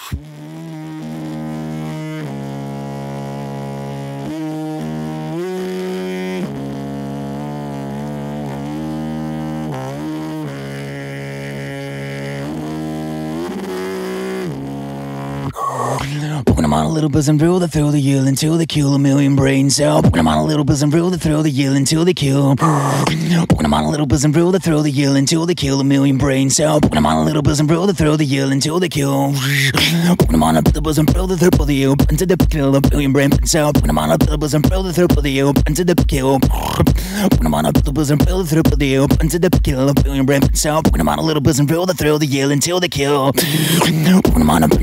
When I'm on a little buzz and thrill the thrill the yield until they kill a million brain cells. When I'm on a little buzz and thrill the yield until they kill. When I'm on a little buzz and thrill the yield until they kill a million brain cells. When I'm on a little buzz and thrill the yield until they kill. When I'm on a little buzz and thrill the yield until they kill a million brain cells. When I'm on a little buzz and thrill the yield until they kill. When I'm on a little buzz and thrill the yield until they kill a million brain cells. When I'm on a little buzz and thrill the yield until they kill. When I'm on a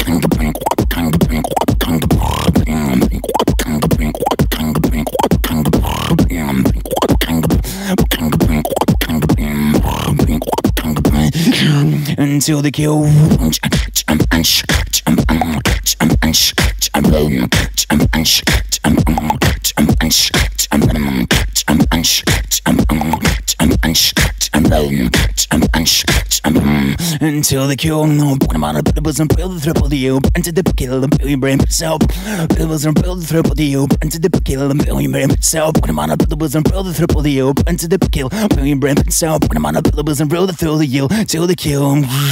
until they kill. Until they kill. When I'm on a buzz and build the triple the up until they kill a million brain itself. Buzz and build the triple the up until they kill a million brain itself. When I'm on a buzz and build the triple the up until they kill a million brain itself. When I'm on a buzz and build the thrill the yield till they kill.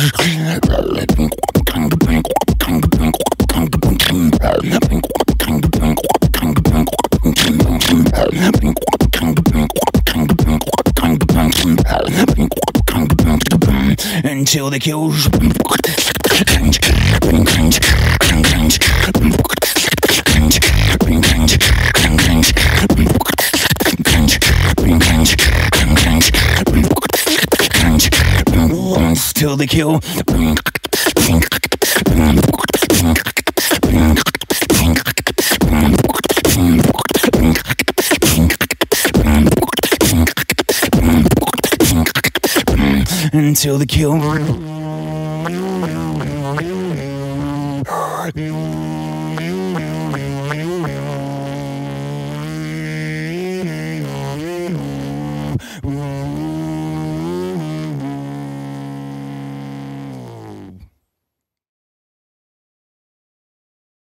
Until they kill. Till they kill. Until the kill.